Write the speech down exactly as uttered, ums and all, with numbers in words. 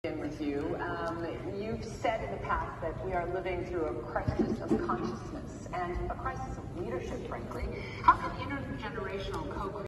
With you. Um, you've said in the past that we are living through a crisis of consciousness and a crisis of leadership, frankly. How can intergenerational co-creation